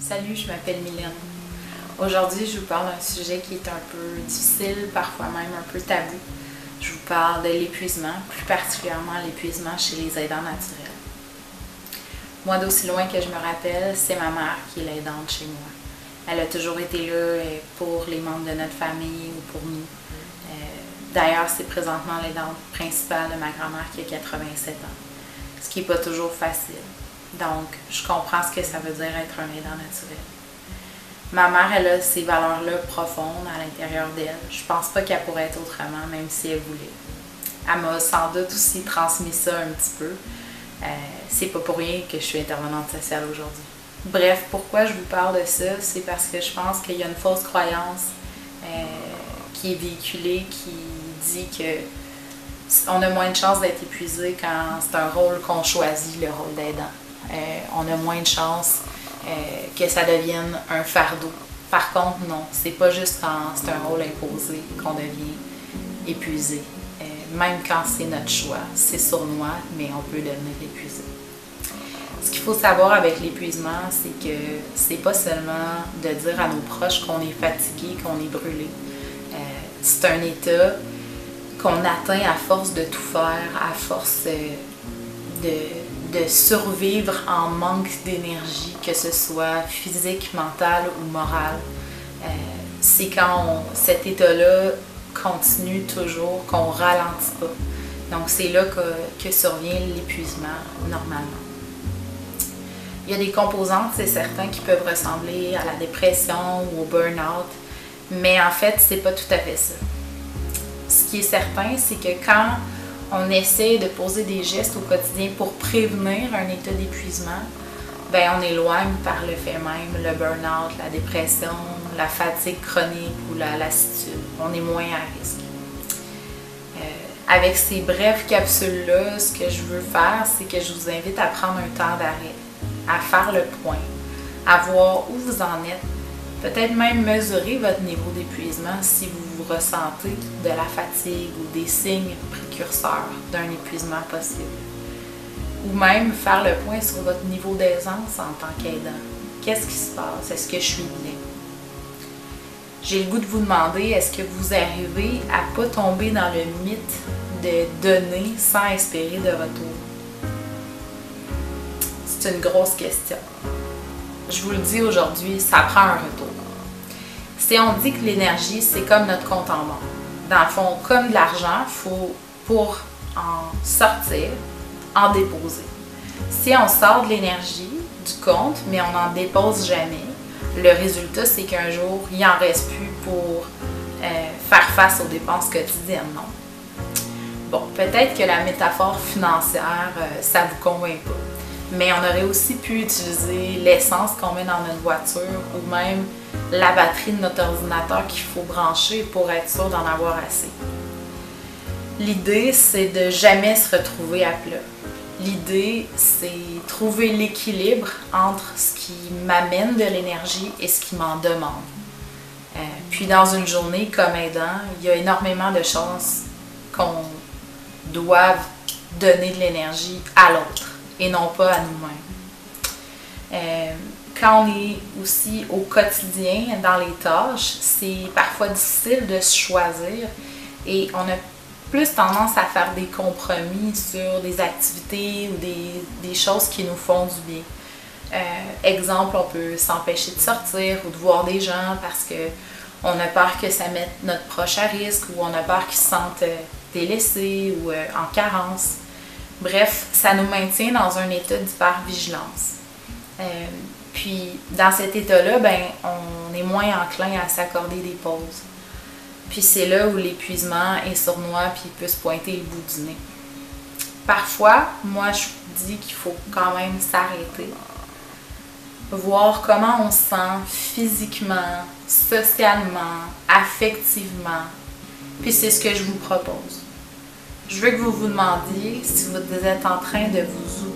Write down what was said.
Salut, je m'appelle Mylène. Aujourd'hui, je vous parle d'un sujet qui est un peu difficile, parfois même un peu tabou. Je vous parle de l'épuisement, plus particulièrement l'épuisement chez les aidants naturels. Moi, d'aussi loin que je me rappelle, c'est ma mère qui est l'aidante chez moi. Elle a toujours été là pour les membres de notre famille ou pour nous. D'ailleurs, c'est présentement l'aidante principale de ma grand-mère qui a 87 ans, ce qui n'est pas toujours facile. Donc, je comprends ce que ça veut dire être un aidant naturel. Ma mère, elle a ces valeurs-là profondes à l'intérieur d'elle. Je pense pas qu'elle pourrait être autrement, même si elle voulait. Elle m'a sans doute aussi transmis ça un petit peu. C'est pas pour rien que je suis intervenante sociale aujourd'hui. Bref, pourquoi je vous parle de ça? C'est parce que je pense qu'il y a une fausse croyance qui est véhiculée, qui dit que on a moins de chances d'être épuisé quand c'est un rôle qu'on choisit, le rôle d'aidant. On a moins de chances que ça devienne un fardeau. Par contre, non, c'est pas juste quand c'est un rôle imposé qu'on devient épuisé. Même quand c'est notre choix, c'est sournois, mais on peut devenir épuisé. Ce qu'il faut savoir avec l'épuisement, c'est que c'est pas seulement de dire à nos proches qu'on est fatigué, qu'on est brûlé. C'est un état qu'on atteint à force de tout faire, à force de survivre en manque d'énergie, que ce soit physique, mentale ou morale. C'est quand cet état-là continue toujours, qu'on ne ralentit pas. Donc c'est là que survient l'épuisement normalement. Il y a des composantes, c'est certain, qui peuvent ressembler à la dépression ou au burn-out, mais en fait, c'est pas tout à fait ça. Ce qui est certain, c'est que quand on essaie de poser des gestes au quotidien pour prévenir un état d'épuisement, ben on éloigne par le fait même le burn-out, la dépression, la fatigue chronique ou la lassitude. On est moins à risque. Avec ces brèves capsules-là, ce que je veux faire, c'est que je vous invite à prendre un temps d'arrêt, à faire le point, à voir où vous en êtes, peut-être même mesurer votre niveau d'épuisement si vous ressentez de la fatigue ou des signes précurseurs d'un épuisement possible. Ou même faire le point sur votre niveau d'aisance en tant qu'aidant. Qu'est-ce qui se passe? Est-ce que je suis bien? J'ai le goût de vous demander, est-ce que vous arrivez à ne pas tomber dans le mythe de donner sans espérer de retour? C'est une grosse question. Je vous le dis aujourd'hui, ça prend un retour. Si on dit que l'énergie, c'est comme notre compte en banque. Dans le fond, comme de l'argent, il faut, pour en sortir, en déposer. Si on sort de l'énergie du compte, mais on n'en dépose jamais, le résultat, c'est qu'un jour, il n'en reste plus pour faire face aux dépenses quotidiennes, non? Bon, peut-être que la métaphore financière, ça ne vous convainc pas. Mais on aurait aussi pu utiliser l'essence qu'on met dans notre voiture ou même la batterie de notre ordinateur qu'il faut brancher pour être sûr d'en avoir assez. L'idée, c'est de jamais se retrouver à plat. L'idée, c'est trouver l'équilibre entre ce qui m'amène de l'énergie et ce qui m'en demande. Puis dans une journée comme aidant, il y a énormément de chances qu'on doive donner de l'énergie à l'autre et non pas à nous-mêmes. Quand on est aussi au quotidien, dans les tâches, c'est parfois difficile de se choisir et on a plus tendance à faire des compromis sur des activités ou des choses qui nous font du bien. Exemple, on peut s'empêcher de sortir ou de voir des gens parce qu'on a peur que ça mette notre proche à risque ou on a peur qu'ils se sentent délaissés ou en carence. Bref, ça nous maintient dans un état d'hypervigilance. Puis, dans cet état-là, ben, on est moins enclin à s'accorder des pauses. Puis, c'est là où l'épuisement est sournois puis il peut se pointer le bout du nez. Parfois, moi, je vous dis qu'il faut quand même s'arrêter, voir comment on se sent physiquement, socialement, affectivement. Puis, c'est ce que je vous propose. Je veux que vous vous demandiez si vous êtes en train de vous